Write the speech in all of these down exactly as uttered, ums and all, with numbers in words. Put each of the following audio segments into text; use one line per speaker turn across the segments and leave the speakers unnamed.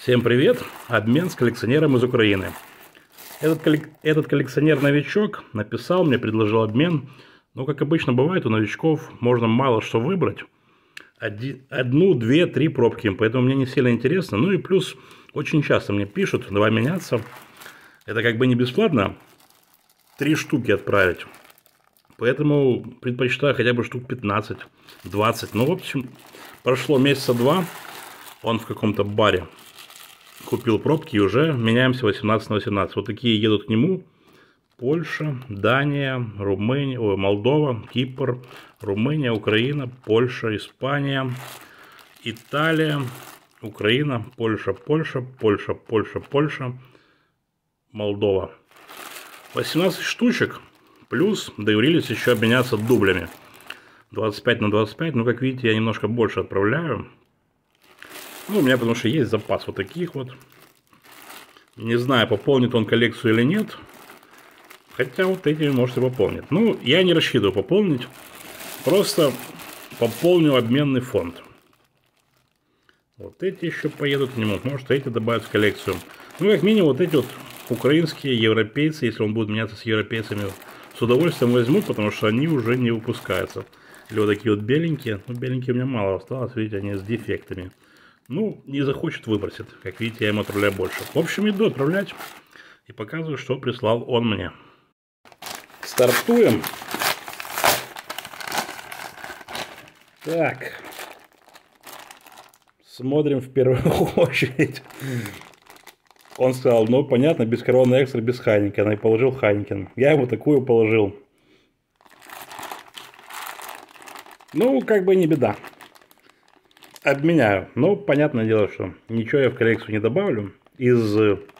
Всем привет! Обмен с коллекционером из Украины. Этот, коллек... Этот коллекционер-новичок написал мне, предложил обмен. Но, как обычно бывает, у новичков можно мало что выбрать. Один... Одну, две, три пробки. Поэтому мне не сильно интересно. Ну и плюс, очень часто мне пишут, давай меняться. Это как бы не бесплатно. Три штуки отправить. Поэтому предпочитаю хотя бы штук пятнадцать, двадцать. Ну, в общем, прошло месяца два. Он в каком-то баре купил пробки и уже меняемся восемнадцать на восемнадцать. Вот такие едут к нему. Польша, Дания, Румыния, ой, Молдова, Кипр, Румыния, Украина, Польша, Испания, Италия, Украина, Польша, Польша, Польша, Польша, Польша, Молдова. восемнадцать штучек. Плюс договорились еще обменяться дублями. двадцать пять на двадцать пять. Ну, как видите, я немножко больше отправляю. Ну, у меня потому что есть запас вот таких вот. Не знаю, пополнит он коллекцию или нет. Хотя вот эти можете пополнить. Ну, я не рассчитываю пополнить. Просто пополню обменный фонд. Вот эти еще поедут к нему. Может, эти добавят в коллекцию. Ну, как минимум, вот эти вот украинские европейцы, если он будет меняться с европейцами, с удовольствием возьму, потому что они уже не выпускаются. Или вот такие вот беленькие. Ну, беленькие у меня мало осталось, видите, они с дефектами. Ну, не захочет, выбросит. Как видите, я ему отправляю больше. В общем, иду отправлять и показываю, что прислал он мне. Стартуем. Так. Смотрим в первую очередь. Он сказал, ну, понятно, без Корона Экстра, без Хайнекена. И положил Хайнекен. Я ему такую положил. Ну, как бы не беда. Обменяю. Но понятное дело, что ничего я в коллекцию не добавлю. Из,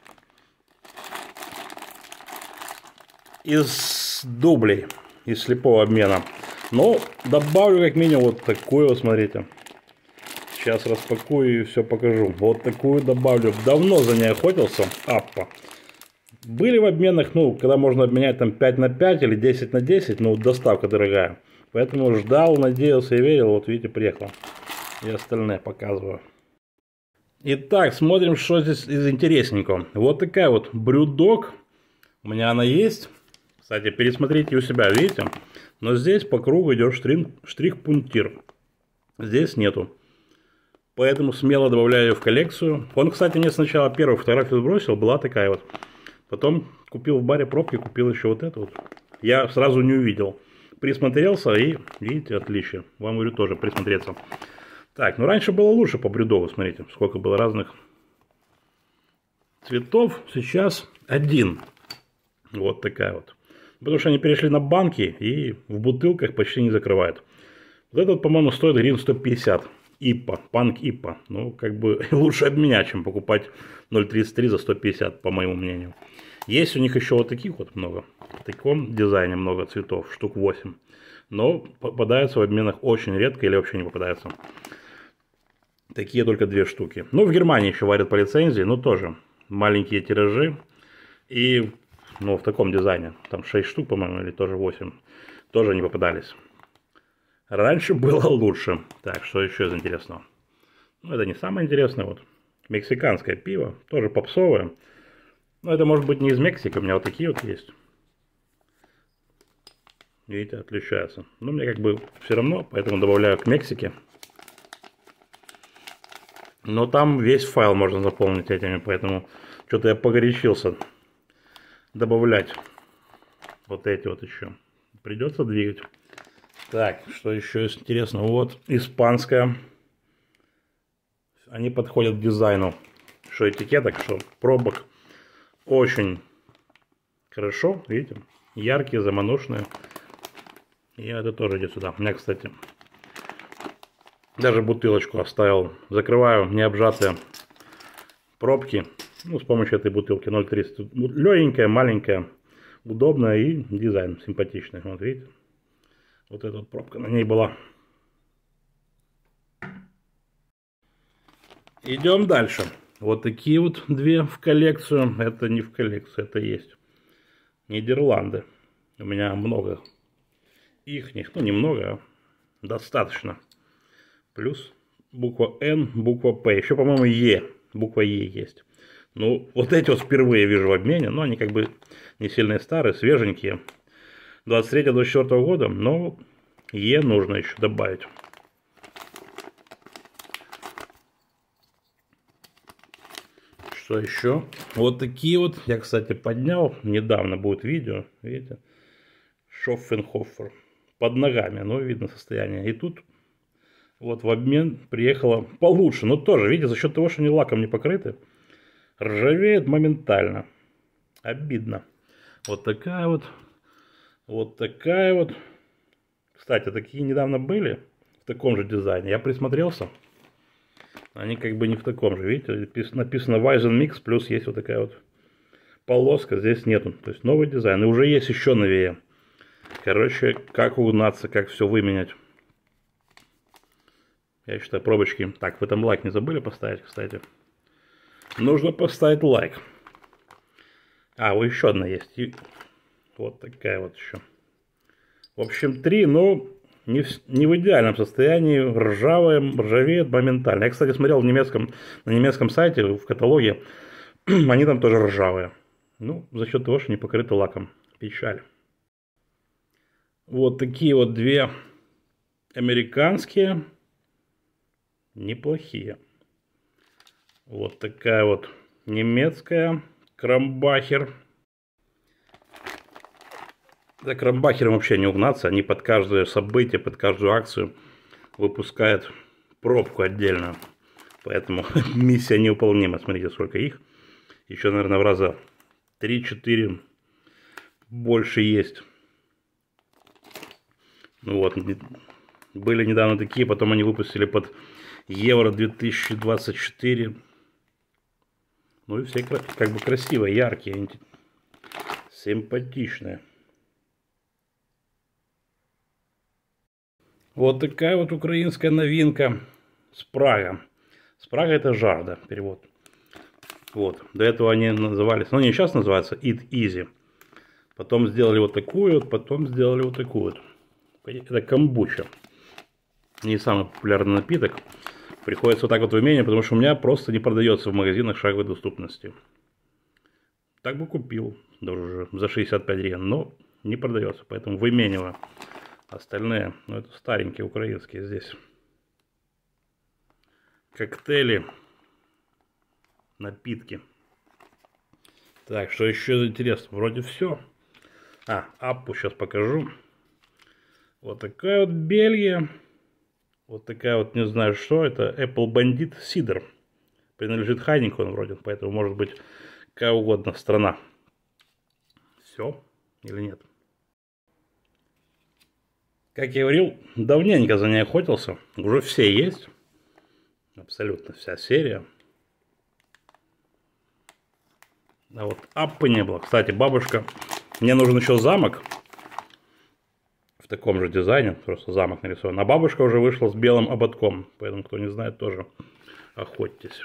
из дублей. Из слепого обмена. Но добавлю как минимум вот такую, вот смотрите. Сейчас распакую и все покажу. Вот такую добавлю. Давно за ней охотился. Аппа. Были в обменах, ну, когда можно обменять там пять на пять или десять на десять. Ну, доставка дорогая. Поэтому ждал, надеялся и верил. Вот видите, приехал. И остальное показываю. Итак, смотрим, что здесь из интересненького. Вот такая вот брюдог. У меня она есть. Кстати, пересмотрите у себя, видите? Но здесь по кругу идет штрих-пунктир. Здесь нету. Поэтому смело добавляю ее в коллекцию. Он, кстати, мне сначала первую фотографию сбросил. Была такая вот. Потом купил в баре пробки, купил еще вот эту вот. Я сразу не увидел. Присмотрелся и, видите, отличие. Вам говорю тоже присмотреться. Так, ну раньше было лучше по брюдову, смотрите, сколько было разных цветов. Сейчас один. Вот такая вот. Потому что они перешли на банки и в бутылках почти не закрывают. Вот этот, по-моему, стоит гривен сто пятьдесят. ипа, панк ипа. Ну, как бы лучше обменять, чем покупать ноль тридцать три за сто пятьдесят, по моему мнению. Есть у них еще вот таких вот много. В таком дизайне много цветов, штук восемь. Но попадаются в обменах очень редко или вообще не попадаются. Такие только две штуки. Ну, в Германии еще варят по лицензии, но тоже маленькие тиражи. И, ну, в таком дизайне. Там шесть штук, по-моему, или тоже восемь. Тоже не попадались. Раньше было лучше. Так, что еще из интересного? Ну, это не самое интересное. Вот. Мексиканское пиво. Тоже попсовое. Но это может быть не из Мексики. У меня вот такие вот есть. Видите, отличаются. Но мне как бы все равно, поэтому добавляю к Мексике. Но там весь файл можно заполнить этими, поэтому что-то я погорячился добавлять вот эти вот еще. Придется двигать. Так, что еще есть интересного? Вот испанская. Они подходят к дизайну. Что этикеток, что пробок. Очень хорошо, видите? Яркие, заманушные. И это тоже идет сюда. У меня, кстати, даже бутылочку оставил. Закрываю необжатые пробки. Ну, с помощью этой бутылки ноль тридцать. Легенькая, маленькая, удобная и дизайн симпатичный. Вот видите. Вот эта вот пробка на ней была. Идем дальше. Вот такие вот две в коллекцию. Это не в коллекцию, это есть. Нидерланды. У меня много ихних. Ну, немного, а достаточно. Плюс буква Н, буква П. Еще, по-моему, Е. буква Е есть. Ну, вот эти вот впервые вижу в обмене, но они как бы не сильно старые, свеженькие. двадцать третьего — двадцать четвёртого года, но Е нужно еще добавить. Что еще? Вот такие вот. Я, кстати, поднял. Недавно будет видео. Видите? Шоффенхофер. Под ногами. Ну, видно состояние. И тут вот в обмен приехало получше. Но тоже, видите, за счет того, что они лаком не покрыты, ржавеет моментально. Обидно. Вот такая вот. Вот такая вот. Кстати, такие недавно были. В таком же дизайне. Я присмотрелся. Они как бы не в таком же, видите, написано Weizen Mix, плюс есть вот такая вот полоска, здесь нету. То есть новый дизайн, и уже есть еще новее. Короче, как угнаться, как все выменять. Я считаю, пробочки. Так, вы там лайк не забыли поставить, кстати. Нужно поставить лайк. А, вот еще одна есть. И вот такая вот еще. В общем, три, но... Не в, не в идеальном состоянии, ржавая, ржавеет моментально. Я, кстати, смотрел в немецком, на немецком сайте, в каталоге, они там тоже ржавые. Ну, за счет того, что не покрыты лаком. Печаль. Вот такие вот две американские, неплохие. Вот такая вот немецкая, Крамбахер. За Крамбахером вообще не угнаться, они под каждое событие, под каждую акцию выпускают пробку отдельно. Поэтому миссия невыполнима. Смотрите, сколько их. Еще, наверное, в раза три-четыре больше есть. Ну вот, были недавно такие, потом они выпустили под Евро две тысячи двадцать четыре. Ну и все как бы красивые, яркие, симпатичные. Вот такая вот украинская новинка. Спрага. Спрага — это жажда, перевод. Вот. До этого они назывались, ну, они сейчас называются Eat Easy. Потом сделали вот такую вот, потом сделали вот такую вот. Это камбуча. Не самый популярный напиток. Приходится вот так вот выменивать, потому что у меня просто не продается в магазинах шаговой доступности. Так бы купил даже за шестьдесят пять гривен, но не продается, поэтому вымениваю. Остальные, ну, это старенькие украинские здесь. Коктейли, напитки. Так, что еще интересно? Вроде все. А, аппу сейчас покажу. Вот такая вот Бельгия. Вот такая вот, не знаю что, это Apple Bandit Cider. Принадлежит Хайникону вроде, поэтому может быть какая угодно страна. Все или нет? Как я говорил, давненько за ней охотился. Уже все есть. Абсолютно вся серия. А вот аппы не было. Кстати, бабушка... Мне нужен еще замок. В таком же дизайне. Просто замок нарисован. А бабушка уже вышла с белым ободком. Поэтому, кто не знает, тоже охотьтесь.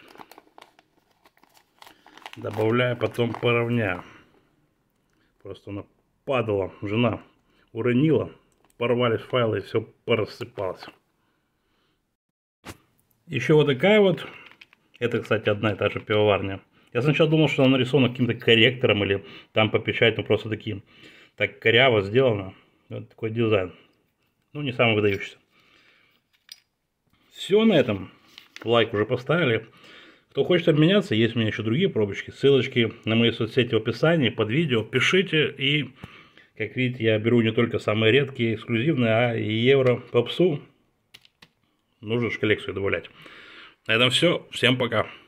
Добавляю, потом поровняю. Просто она падала. Жена уронила. Порвались файлы и все порассыпалось. Еще вот такая вот. Это, кстати, одна и та же пивоварня. Я сначала думал, что она нарисована каким-то корректором или там по печати, но просто таким. Так коряво сделано. Вот такой дизайн. Ну, не самый выдающийся. Все на этом. Лайк уже поставили. Кто хочет обменяться, есть у меня еще другие пробочки. Ссылочки на мои соцсети в описании, под видео. Пишите, и, как видите, я беру не только самые редкие, эксклюзивные, а и евро попсу. Нужно же коллекцию добавлять. На этом все. Всем пока.